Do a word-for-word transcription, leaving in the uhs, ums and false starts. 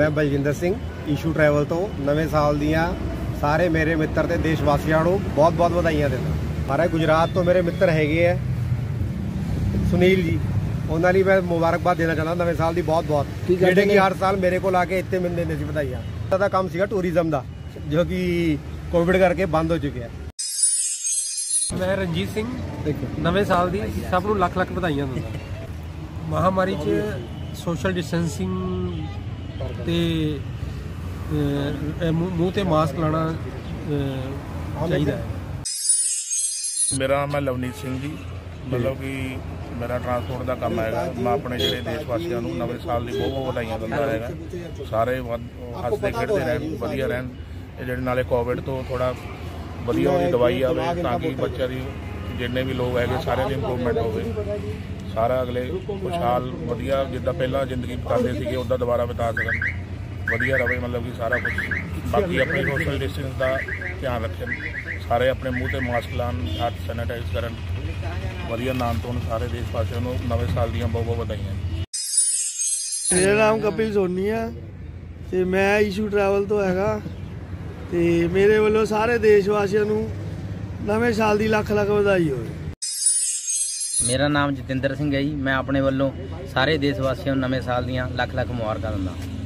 मैं बलजिंदर सिंह ईशू ट्रैवल तो नवे साल दियाँ सारे मेरे मित्र ते देश वासियों को बहुत बहुत बधाइयां देता। हमारे गुजरात तो मेरे मित्र हैगे है सुनील जी, उन्होंने मैं मुबारकबाद देना चाहता नवे साल की बहुत बहुत, जेडे कि हर साल मेरे को आके इतने मिलने देने से बधाइयां। ज़्यादा काम सीगा टूरिज्म का जो कि कोविड करके बंद हो चुके हैं। मैं रंजीत सिंह नवे साल की सब नूं लख लख बधाइयां दिंदा। महामारी च सोशल डिस्टेंसिंग ते मूँह ते मास्क लाना चाहिए है। मेरा नाम है लवनीत सिंह जी, मतलब कि मेरा ट्रांसपोर्ट का काम है। मैं अपने जोड़े देशवासियों को नवे साल की बहुत बहुत बधाइयां दिंदा है। सारे हसते खेडते रहन, वधिया रहन। ਜਿਹੜੇ ਨਾਲੇ कोविड तो थोड़ा वधिया ਉਹਦੀ दवाई आवे ताकि बच्चों की जिन्ने भी लोग है सारे की इंप्रूवमेंट हो, सारा अगले खुशहाल वधिया जिदा पहला जिंदगी बिताते थे उदा दोबारा बिता सकन, वधिया रहे। मतलब कि सारा कुछ बाकी अपने सोशल डिस्टेंस का ध्यान रखें, सारे अपने मूँह से मास्क लान, हाथ सैनिटाइज करन, वधिया नाम तो सारे देशवासियों को नवे साल दी बहुत बहुत बधाइयां। मेरा नाम कपिल सोनी है ते मैं ईशू ट्रैवल तो हैगा ते मेरे वालों सारे देशवासियों को नवे साल की लख लख बधाई हो। मेरा नाम जतिंदर सिंह है जी, मैं अपने वालों सारे देशवासियों नवे साल दी लख लख मुबारकां दिंदा।